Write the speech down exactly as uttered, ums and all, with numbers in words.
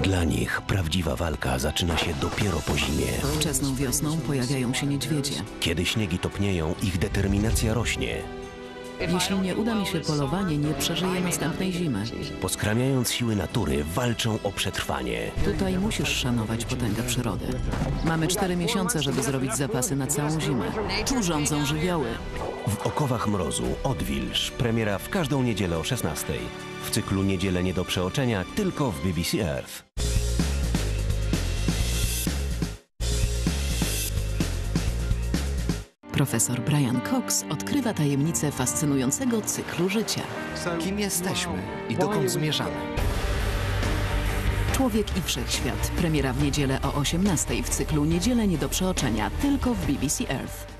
Dla nich prawdziwa walka zaczyna się dopiero po zimie. Wczesną wiosną pojawiają się niedźwiedzie. Kiedy śniegi topnieją, ich determinacja rośnie. Jeśli nie uda mi się polowanie, nie przeżyję następnej zimy. Poskramiając siły natury, walczą o przetrwanie. Tutaj musisz szanować potęgę przyrody. Mamy cztery miesiące, żeby zrobić zapasy na całą zimę. Tu rządzą żywioły. W okowach mrozu Odwilż. Premiera w każdą niedzielę o szesnastej. W cyklu Niedziele nie do przeoczenia tylko w B B C Earth. Profesor Brian Cox odkrywa tajemnicę fascynującego cyklu życia. Kim jesteśmy i dokąd zmierzamy? Człowiek i Wszechświat. Premiera w niedzielę o osiemnastej w cyklu Niedziele nie do przeoczenia tylko w B B C Earth.